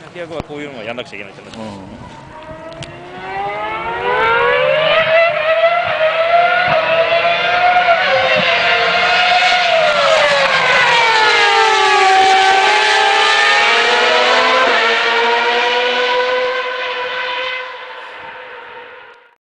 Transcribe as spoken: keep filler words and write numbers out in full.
飛躍はこういうのはやんなくちゃいけないじゃないですか。 うん